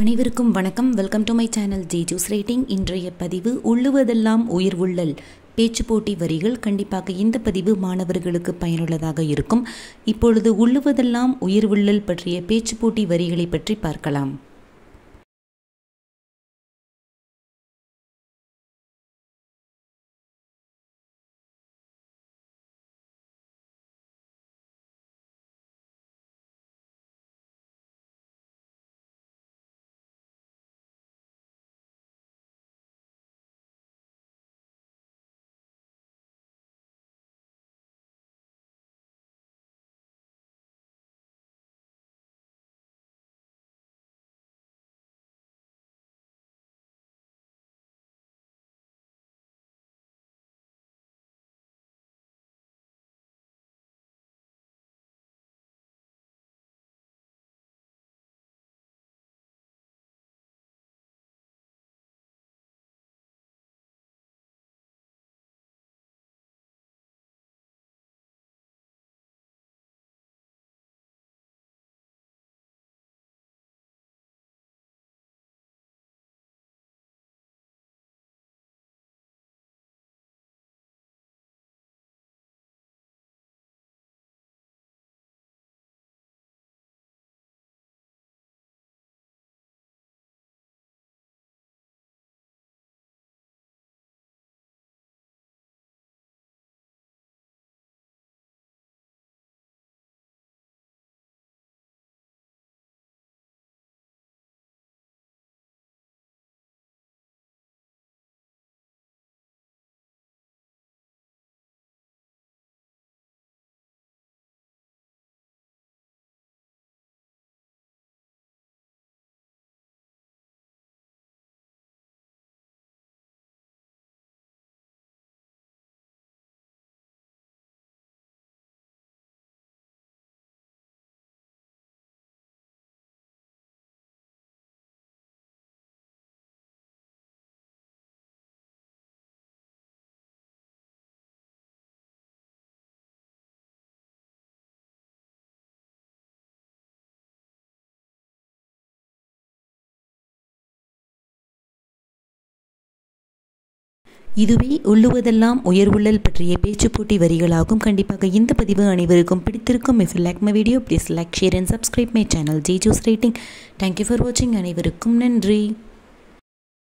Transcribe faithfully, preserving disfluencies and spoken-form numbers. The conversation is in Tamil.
அனைவருக்கும் வணக்கம். வெல்கம் டு மை சேனல் ஜேஜூஸ் ரேட்டிங். இன்றைய பதிவு உள்ளுவதெல்லாம் உயிர் உள்ளல் பேச்சு போட்டி வரிகள். கண்டிப்பாக இந்த பதிவு மாணவர்களுக்கு பயனுள்ளதாக இருக்கும். இப்பொழுது உள்ளுவதெல்லாம் உயிர் உள்ளல் பற்றிய பேச்சு போட்டி வரிகளை பற்றி பார்க்கலாம். இதுவே உள்ளுவதெல்லாம் உயர் உள்ளல் பற்றிய பேச்சு போட்டி வரிகளாகும். கண்டிப்பாக இந்த பதிவு அனைவருக்கும் பிடித்திருக்கும். If you like my video, please like, share and subscribe my channel ஜேஜூஸ் rating. Thank you for watching. அனைவருக்கும் நன்றி.